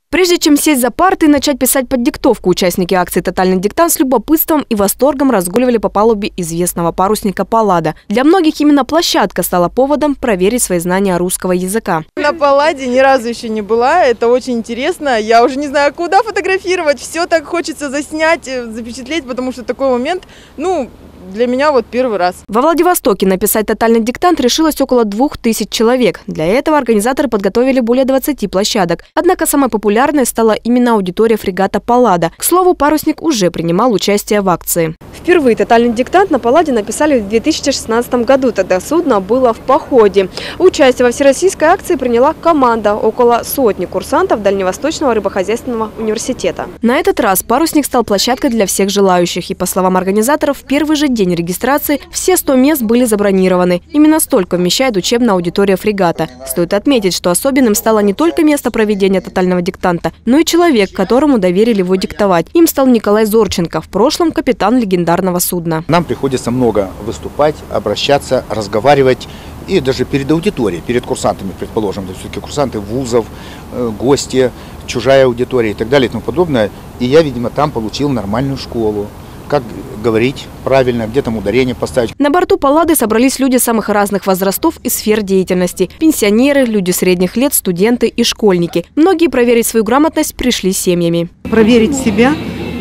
Прежде чем сесть за парты и начать писать под диктовку, участники акции «Тотальный диктант» с любопытством и восторгом разгуливали по палубе известного парусника Паллада. Для многих именно площадка стала поводом проверить свои знания русского языка. На Палладе ни разу еще не была, это очень интересно. Я уже не знаю, куда фотографировать, все так хочется заснять, запечатлеть, потому что такой момент, для меня первый раз. Во Владивостоке написать «Тотальный диктант» решилось около 2000 человек. Для этого организаторы подготовили более 20 площадок. Однако самой популярной стала именно аудитория фрегата «Паллада». К слову, парусник уже принимал участие в акции. Впервые «Тотальный диктант» на «Палладе» написали в 2016 году. Тогда судно было в походе. Участие во всероссийской акции приняла команда, около сотни курсантов Дальневосточного рыбохозяйственного университета. На этот раз парусник стал площадкой для всех желающих. И, по словам организаторов, в первый же день регистрации все 100 мест были забронированы. Именно столько вмещает учебная аудитория фрегата. Стоит отметить, что особенным стало не только место проведения «Тотального диктанта», но и человек, которому доверили его диктовать. Им стал Николай Зорченко, в прошлом капитан легендарного судна. Нам приходится много выступать, обращаться, разговаривать. И даже перед аудиторией, перед курсантами, предположим, это все-таки курсанты вузов, гости, чужая аудитория и так далее и тому подобное. И я, видимо, там получил нормальную школу. Как говорить правильно, где там ударение поставить. На борту «Паллады» собрались люди самых разных возрастов и сфер деятельности. Пенсионеры, люди средних лет, студенты и школьники. Многие проверить свою грамотность пришли с семьями. Проверить себя,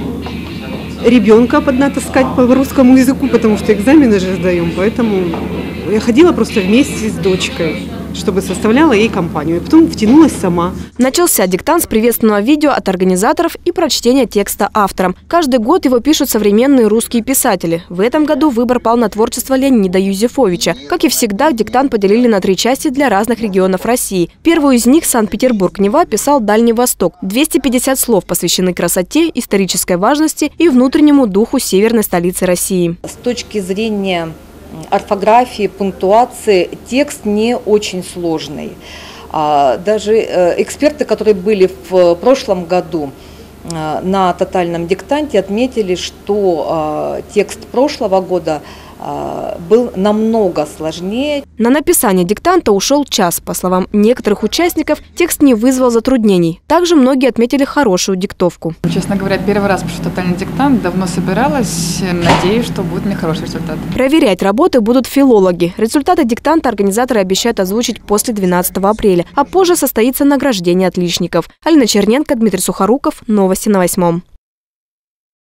ребенка поднатаскать по русскому языку, потому что экзамены же сдаем. Поэтому я ходила просто вместе с дочкой, чтобы составляла ей компанию. И потом втянулась сама. Начался диктант с приветственного видео от организаторов и прочтения текста авторам. Каждый год его пишут современные русские писатели. В этом году выбор пал на творчество Леонида Юзефовича. Как и всегда, диктант поделили на 3 части для разных регионов России. Первую из них Санкт-Петербург-Нева писал Дальний Восток. 250 слов посвящены красоте, исторической важности и внутреннему духу северной столицы России. С точки зрения орфографии, пунктуации текст не очень сложный. Даже эксперты, которые были в прошлом году на «Тотальном диктанте», отметили, что текст прошлого года был намного сложнее. На написание диктанта ушел час. По словам некоторых участников, текст не вызвал затруднений. Также многие отметили хорошую диктовку. Честно говоря, первый раз пишу «Тотальный диктант», давно собиралась, надеюсь, что будет у меня хороший результат. Проверять работы будут филологи. Результаты диктанта организаторы обещают озвучить после 12 апреля, а позже состоится награждение отличников. Алина Черненко, Дмитрий Сухоруков. Новости на 8.